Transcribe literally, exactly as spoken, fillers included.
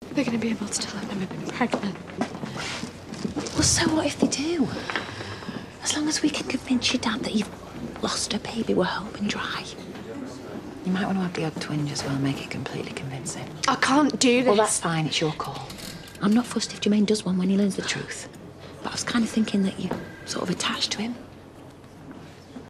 They're going to be able to tell I've never been pregnant. Well, so what if they do? As long as we can convince your dad that you've lost a baby, we're hoping dry. You might want to have the odd twinge as well, make it completely convincing. I can't do this. Well, that's fine, it's your call. I'm not fussed if Jermaine does one when he learns the truth. But I was kind of thinking that you're sort of attached to him.